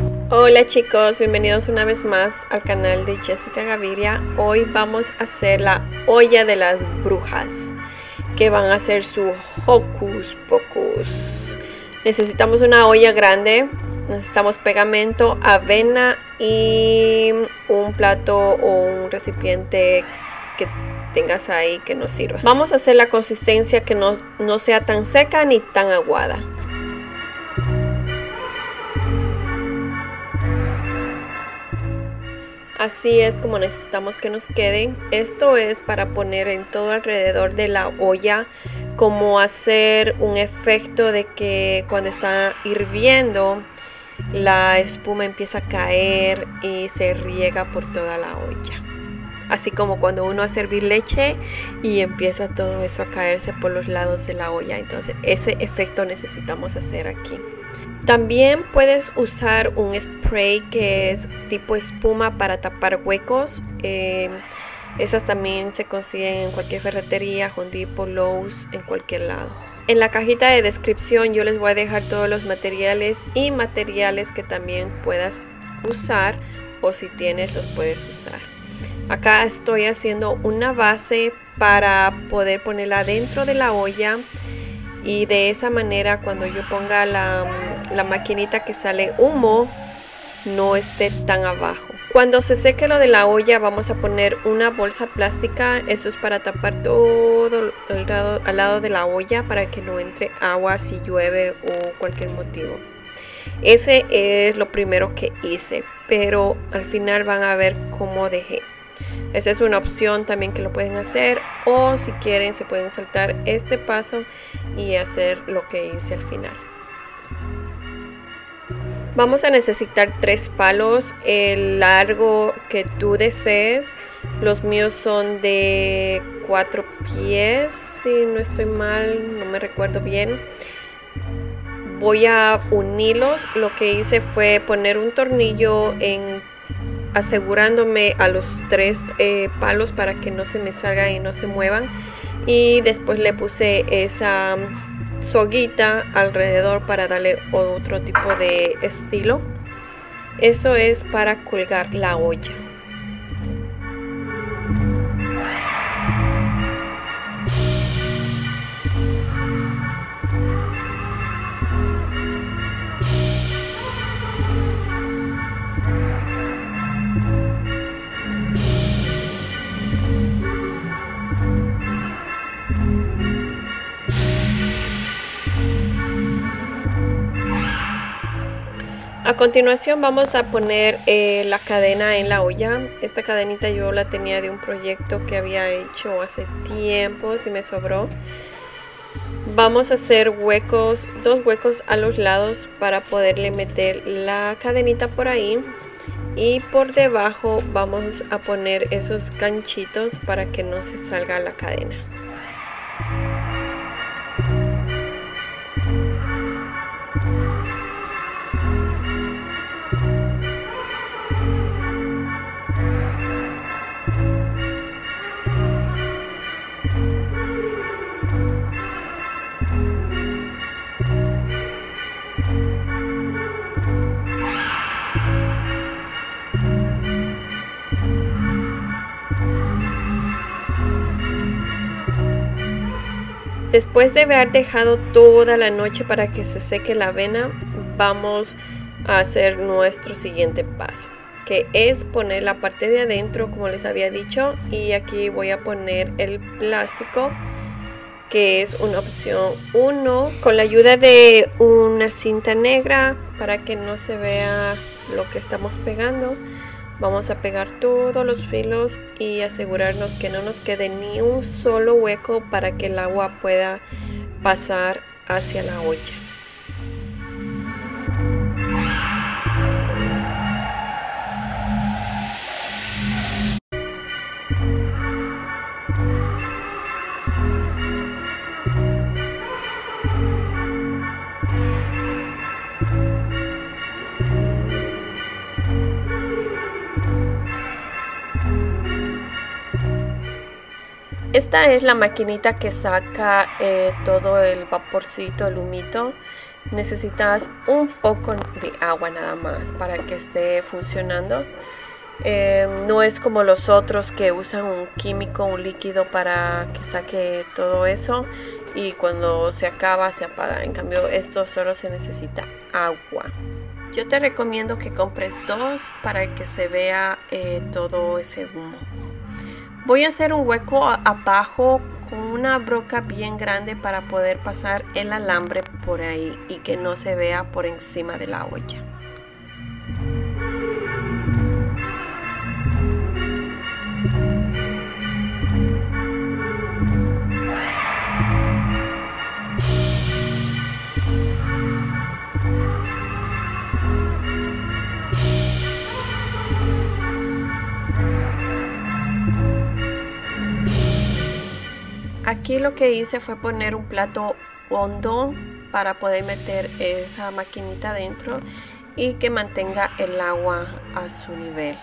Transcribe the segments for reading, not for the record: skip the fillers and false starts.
Hola chicos, bienvenidos una vez más al canal de Jessica Gaviria. Hoy vamos a hacer la olla de las brujas, que van a hacer su hocus pocus. Necesitamos una olla grande, necesitamos pegamento, avena y un plato o un recipiente que tengas ahí que nos sirva. Vamos a hacer la consistencia que no sea tan seca ni tan aguada. Así es como necesitamos que nos quede. Esto es para poner en todo alrededor de la olla, como hacer un efecto de que cuando está hirviendo la espuma empieza a caer y se riega por toda la olla. Así como cuando uno hace hervir leche y empieza todo eso a caerse por los lados de la olla. Entonces ese efecto necesitamos hacer aquí. También puedes usar un spray que es tipo espuma para tapar huecos. Esas también se consiguen en cualquier ferretería, Home Depot, Lowe's, en cualquier lado. En la cajita de descripción yo les voy a dejar todos los materiales y materiales que también puedas usar, o si tienes los puedes usar. Acá estoy haciendo una base para poder ponerla dentro de la olla. Y de esa manera cuando yo ponga la maquinita que sale humo, no esté tan abajo. Cuando se seque lo de la olla vamos a poner una bolsa plástica. Eso es para tapar todo al lado de la olla para que no entre agua si llueve o cualquier motivo. Ese es lo primero que hice, pero al final van a ver cómo dejé. Esa es una opción también que lo pueden hacer, o si quieren se pueden saltar este paso y hacer lo que hice al final. Vamos a necesitar 3 palos, el largo que tú desees. Los míos son de 4 pies, si no estoy mal, no me recuerdo bien. Voy a unirlos. Lo que hice fue poner un tornillo asegurándome a los 3 palos para que no se me salgan y no se muevan, y después le puse esa soguita alrededor para darle otro tipo de estilo. Esto es para colgar la olla. A continuación vamos a poner la cadena en la olla. Esta cadenita yo la tenía de un proyecto que había hecho hace tiempo, y me sobró. Vamos a hacer huecos, 2 huecos a los lados para poderle meter la cadenita por ahí. Y por debajo vamos a poner esos ganchitos para que no se salga la cadena. Después de haber dejado toda la noche para que se seque la avena, vamos a hacer nuestro siguiente paso, que es poner la parte de adentro, como les había dicho. Y aquí voy a poner el plástico, que es una opción 1, con la ayuda de una cinta negra para que no se vea lo que estamos pegando. Vamos a pegar todos los filos y asegurarnos que no nos quede ni un solo hueco para que el agua pueda pasar hacia la olla. Esta es la maquinita que saca todo el vaporcito, el humito. necesitas un poco de agua nada más para que esté funcionando. No es como los otros que usan un químico, un líquido para que saque todo eso y cuando se acaba se apaga. En cambio esto solo se necesita agua. Yo te recomiendo que compres 2 para que se vea todo ese humo. Voy a hacer un hueco abajo con una broca bien grande para poder pasar el alambre por ahí y que no se vea por encima de la olla. Aquí lo que hice fue poner un plato hondo para poder meter esa maquinita dentro y que mantenga el agua a su nivel.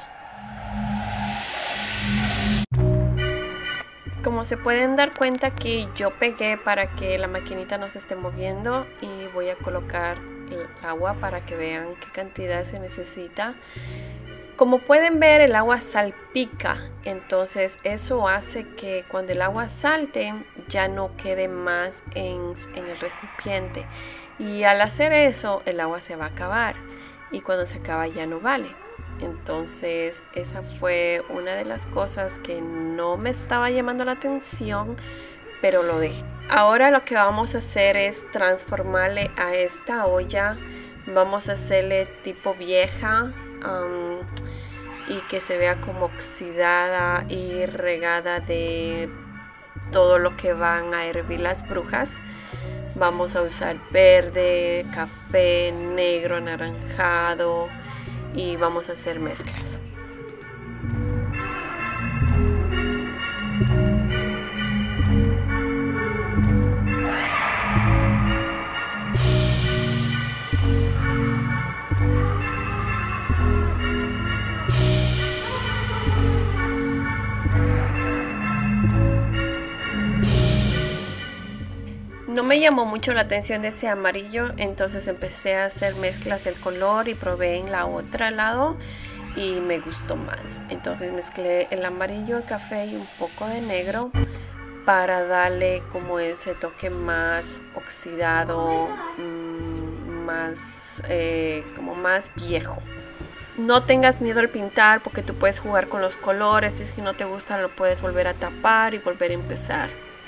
Como se pueden dar cuenta, aquí yo pegué para que la maquinita no se esté moviendo y voy a colocar el agua para que vean qué cantidad se necesita. Como pueden ver, el agua salpica, entonces eso hace que cuando el agua salte ya no quede más en el recipiente, y al hacer eso el agua se va a acabar y cuando se acaba ya no vale. Entonces esa fue una de las cosas que no me estaba llamando la atención, pero lo dejé. Ahora lo que vamos a hacer es transformarle a esta olla, vamos a hacerle tipo vieja, y que se vea como oxidada y regada de todo lo que van a hervir las brujas. Vamos a usar verde, café, negro, anaranjado y vamos a hacer mezclas. No me llamó mucho la atención de ese amarillo, entonces empecé a hacer mezclas del color y probé en la otra lado y me gustó más. Entonces mezclé el amarillo, el café y un poco de negro para darle como ese toque más oxidado, como más viejo. No tengas miedo al pintar porque tú puedes jugar con los colores, si es que no te gusta lo puedes volver a tapar y volver a empezar.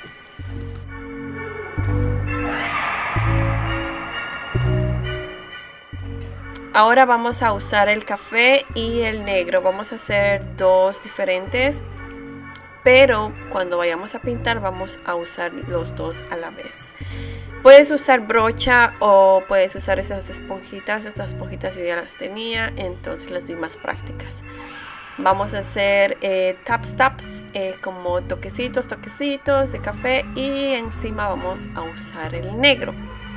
Ahora vamos a usar el café y el negro. Vamos a hacer 2 diferentes, pero cuando vayamos a pintar vamos a usar los 2 a la vez. Puedes usar brocha o puedes usar esas esponjitas. Estas esponjitas yo ya las tenía, entonces las vi más prácticas. Vamos a hacer taps, como toquecitos de café, y encima vamos a usar el negro.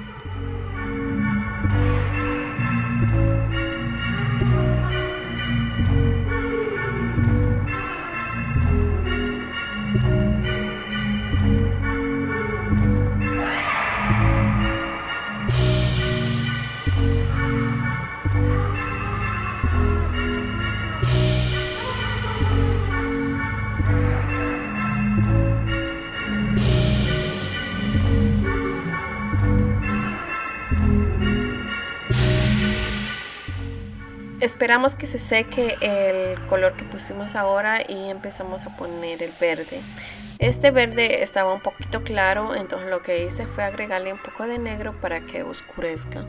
Esperamos que se seque el color que pusimos ahora y empezamos a poner el verde. Este verde estaba un poquito claro, entonces lo que hice fue agregarle un poco de negro para que oscurezca.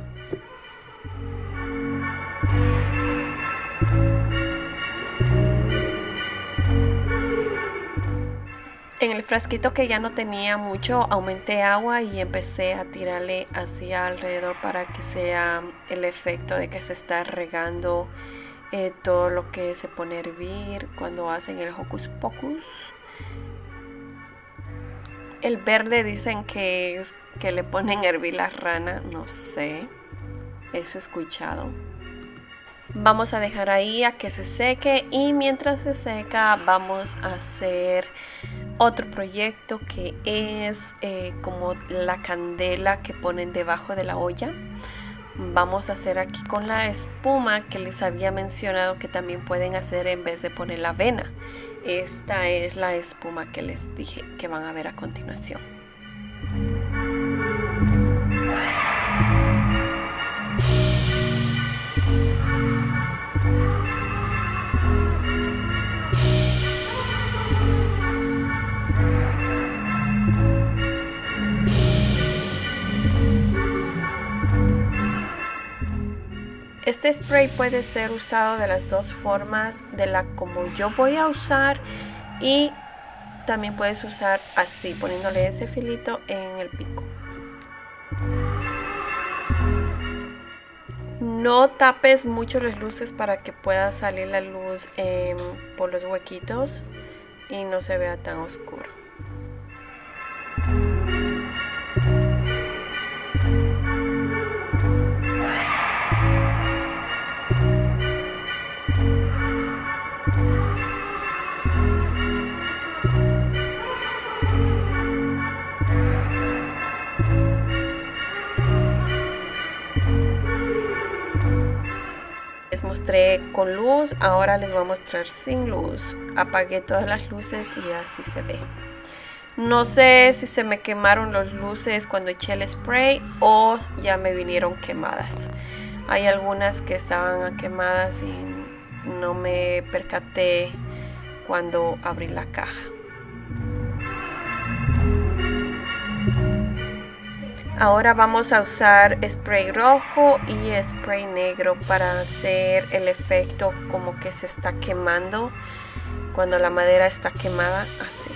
En el frasquito que ya no tenía mucho, aumenté agua y empecé a tirarle hacia alrededor para que sea el efecto de que se está regando todo lo que se pone a hervir cuando hacen el hocus pocus. El verde dicen que es que le ponen a hervir la rana, no sé, eso he escuchado. Vamos a dejar ahí a que se seque y mientras se seca vamos a hacer otro proyecto que es como la candela que ponen debajo de la olla. Vamos a hacer aquí con la espuma que les había mencionado que también pueden hacer en vez de poner la avena. Esta es la espuma que les dije que van a ver a continuación. Este spray puede ser usado de las dos formas, de la como yo voy a usar, y también puedes usar así, poniéndole ese filito en el pico. No tapes mucho las luces para que pueda salir la luz por los huequitos y no se vea tan oscuro. Les mostré con luz, ahora les voy a mostrar sin luz. Apagué todas las luces y así se ve. No sé si se me quemaron las luces cuando eché el spray o ya me vinieron quemadas. Hay algunas que estaban quemadas y no me percaté cuando abrí la caja. Ahora vamos a usar spray rojo y spray negro para hacer el efecto como que se está quemando cuando la madera está quemada, así.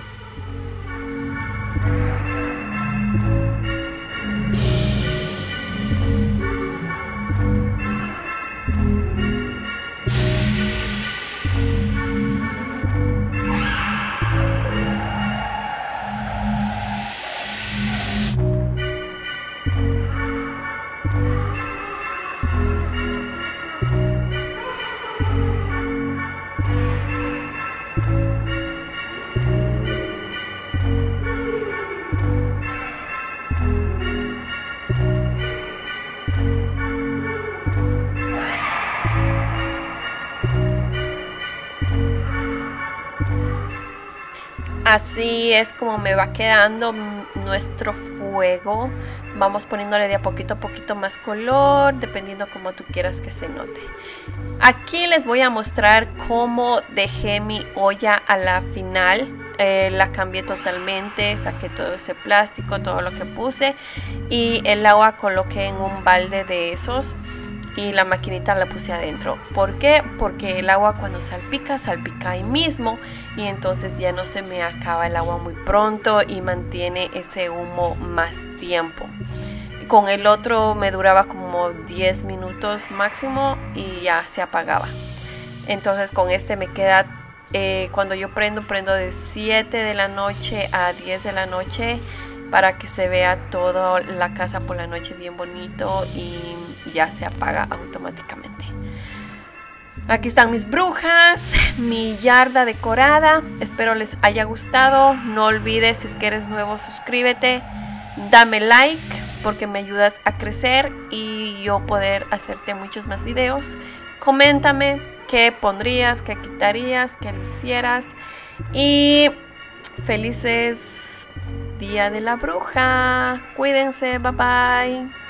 Así es como me va quedando nuestro fuego. Vamos poniéndole de a poquito más color, dependiendo como tú quieras que se note. Aquí les voy a mostrar cómo dejé mi olla a la final. La cambié totalmente, saqué todo ese plástico, todo lo que puse, y el agua coloqué en un balde de esos y la maquinita la puse adentro. ¿Por qué? Porque el agua cuando salpica ahí mismo, y entonces ya no se me acaba el agua muy pronto y mantiene ese humo más tiempo. Con el otro me duraba como 10 minutos máximo y ya se apagaba. Entonces con este me queda, cuando yo prendo de 7 de la noche a 10 de la noche para que se vea toda la casa por la noche bien bonito, y ya se apaga automáticamente. Aquí están mis brujas, mi yarda decorada. Espero les haya gustado. No olvides, si es que eres nuevo, suscríbete, dame like porque me ayudas a crecer y yo poder hacerte muchos más videos. Coméntame qué pondrías, qué quitarías, qué le hicieras. Y felices Día de la Bruja. Cuídense, bye bye.